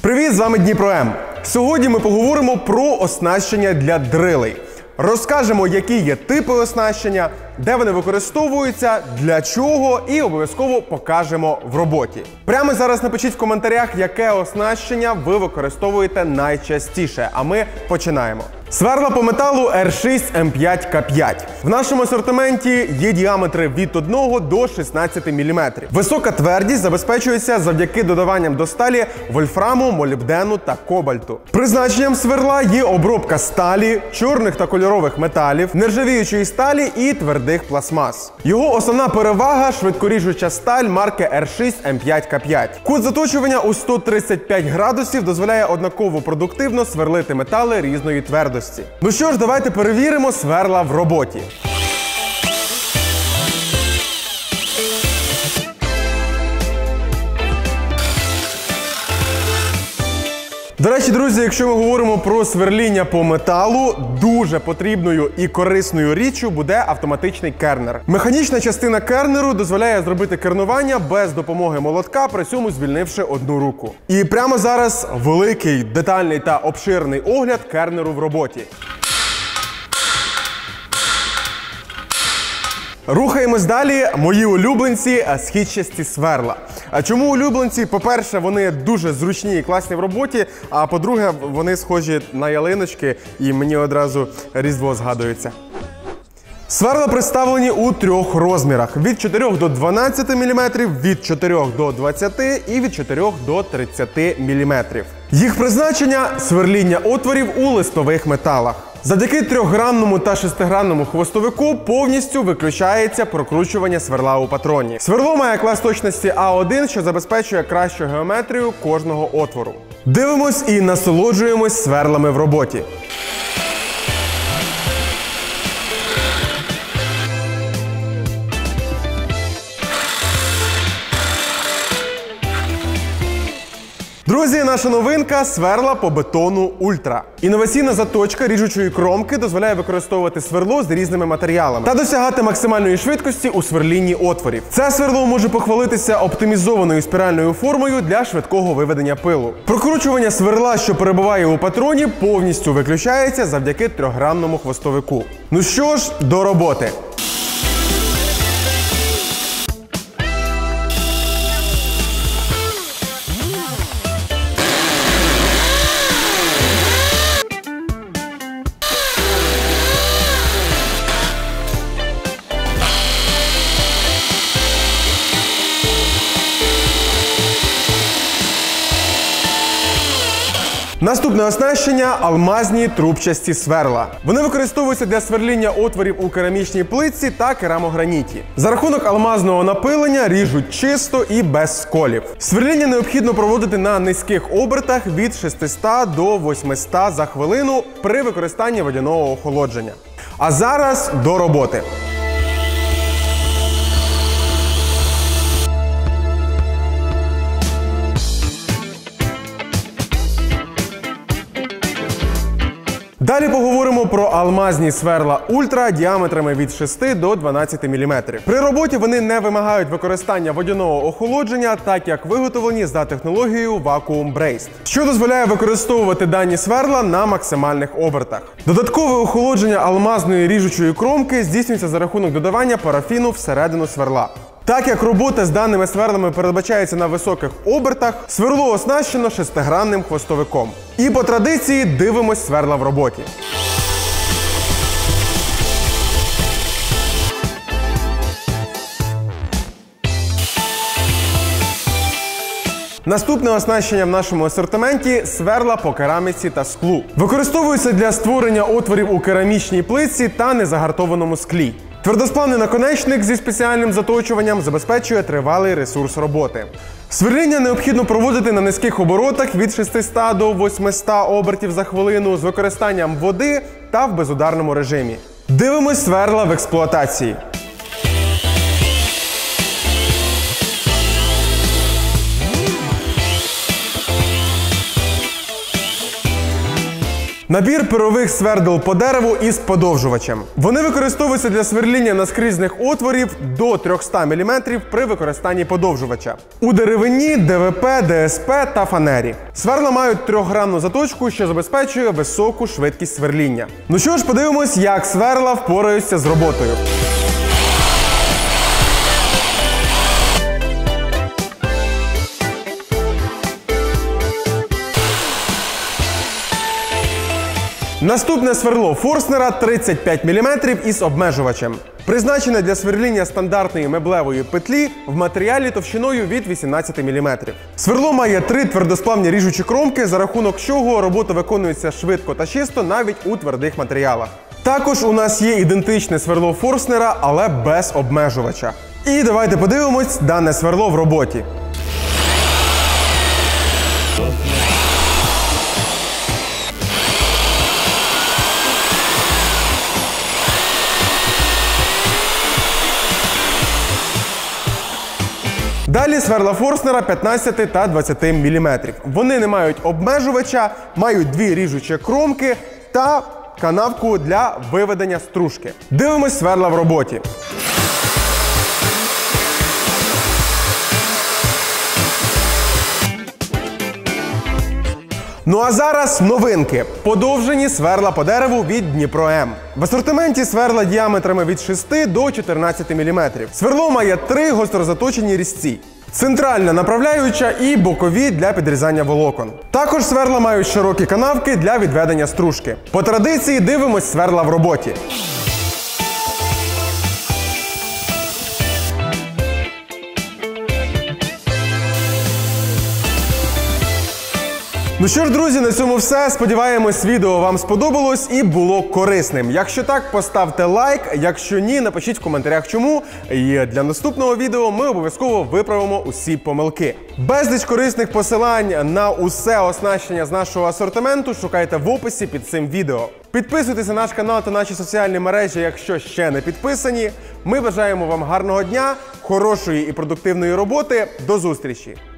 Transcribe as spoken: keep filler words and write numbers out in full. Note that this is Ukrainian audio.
Привіт, з вами Дніпро М. Сьогодні ми поговоримо про оснащення для дрилей. Розкажемо, які є типи оснащення, де вони використовуються, для чого і обов'язково покажемо в роботі. Прямо зараз напишіть в коментарях, яке оснащення ви використовуєте найчастіше, а ми починаємо. Сверла по металу ер шість ем п'ять ка п'ять. В нашому асортименті є діаметри від одного до шістнадцяти міліметрів. Висока твердість забезпечується завдяки додаванням до сталі вольфраму, молібдену та кобальту. Призначенням сверла є обробка сталі, чорних та кольорових металів, нержавіючої сталі і твердих пластмас. Його основна перевага – швидкоріжуча сталь марки ер шість ем п'ять ка п'ять. Кут заточування у сто тридцять п'ять градусів дозволяє однаково продуктивно сверлити метали різної твердості. Ну що ж, давайте перевіримо сверла в роботі. До речі, друзі, якщо ми говоримо про сверління по металу, дуже потрібною і корисною річчю буде автоматичний кернер. Механічна частина кернеру дозволяє зробити кернування без допомоги молотка, при цьому звільнивши одну руку. І прямо зараз великий, детальний та обширний огляд кернеру в роботі. Рухаємось далі. Мої улюбленці – східчасті сверла. А чому улюбленці? По-перше, вони дуже зручні і класні в роботі, а по-друге, вони схожі на ялиночки, і мені одразу Різдво згадується. Сверла представлені у трьох розмірах – від чотирьох до дванадцяти міліметрів, від чотирьох до двадцяти і від чотирьох до тридцяти міліметрів. Їх призначення – сверління отворів у листових металах. Завдяки трьохгранному та шестигранному хвостовику повністю виключається прокручування сверла у патроні. Сверло має клас точності а один, що забезпечує кращу геометрію кожного отвору. Дивимось і насолоджуємось сверлами в роботі. Друзі, наша новинка – сверла по бетону Ультра. Інноваційна заточка ріжучої кромки дозволяє використовувати сверло з різними матеріалами та досягати максимальної швидкості у сверлінні отворів. Це сверло може похвалитися оптимізованою спіральною формою для швидкого виведення пилу. Прокручування сверла, що перебуває у патроні, повністю виключається завдяки трьохгранному хвостовику. Ну що ж, до роботи! Наступне оснащення – алмазні трубчасті сверла. Вони використовуються для сверління отворів у керамічній плитці та керамограніті. За рахунок алмазного напилення ріжуть чисто і без сколів. Сверління необхідно проводити на низьких обертах від шестисот до восьмисот за хвилину при використанні водяного охолодження. А зараз до роботи. Далі поговоримо про алмазні сверла Ультра діаметрами від шести до дванадцяти міліметрів. При роботі вони не вимагають використання водяного охолодження, так як виготовлені за технологією Vacuum Braced, що дозволяє використовувати дані сверла на максимальних обертах. Додаткове охолодження алмазної ріжучої кромки здійснюється за рахунок додавання парафіну всередину сверла. Так як робота з даними сверлами передбачається на високих обертах, сверло оснащено шестигранним хвостовиком. І по традиції дивимось сверла в роботі. Наступне оснащення в нашому асортименті – сверла по кераміці та склу. Використовуються для створення отворів у керамічній плитці та незагартованому склі. Твердосплавний наконечник зі спеціальним заточуванням забезпечує тривалий ресурс роботи. Сверління необхідно проводити на низьких оборотах від шестисот до восьмисот обертів за хвилину з використанням води та в безударному режимі. Дивимось сверла в експлуатації. Набір пирових свердел по дереву із подовжувачем. Вони використовуються для сверління наскрізних отворів до триста міліметрів при використанні подовжувача. У деревині, ДВП, ДСП та фанері. Сверла мають трьохгранну заточку, що забезпечує високу швидкість сверління. Ну що ж, подивимось, як сверла впораються з роботою. Наступне сверло Форстнера тридцять п'ять міліметрів із обмежувачем. Призначене для сверління стандартної меблевої петлі в матеріалі товщиною від вісімнадцяти міліметрів. Сверло має три твердосплавні ріжучі кромки, за рахунок чого робота виконується швидко та чисто навіть у твердих матеріалах. Також у нас є ідентичне сверло Форстнера, але без обмежувача. І давайте подивимось дане сверло в роботі. Далі сверла Форстнера п'ятнадцяти та двадцяти міліметрів. Вони не мають обмежувача, мають дві ріжучі кромки та канавку для виведення стружки. Дивимось сверла в роботі. Ну а зараз новинки. Подовжені сверла по дереву від Дніпро М. В асортименті сверла діаметрами від шести до чотирнадцяти міліметрів. Сверло має три гострозаточені різці. Центральна направляюча і бокові для підрізання волокон. Також сверла мають широкі канавки для відведення стружки. По традиції дивимось сверла в роботі. Ну що ж, друзі, на цьому все. Сподіваємось, відео вам сподобалось і було корисним. Якщо так, поставте лайк, якщо ні, напишіть в коментарях чому. І для наступного відео ми обов'язково виправимо усі помилки. Безліч корисних посилань на усе оснащення з нашого асортименту шукайте в описі під цим відео. Підписуйтесь на наш канал та наші соціальні мережі, якщо ще не підписані. Ми бажаємо вам гарного дня, хорошої і продуктивної роботи. До зустрічі!